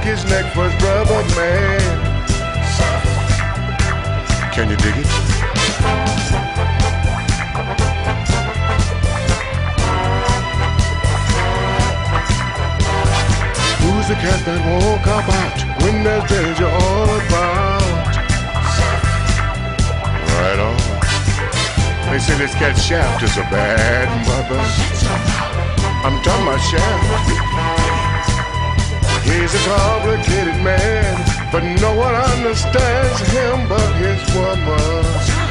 his neck for his brother, man. Can you dig it? Who's the cat that won't cop out when there's danger all about? Right on. They say this cat Shaft is a bad mother. I'm talking about Shaft. He's a complicated man, but no one understands him but his woman.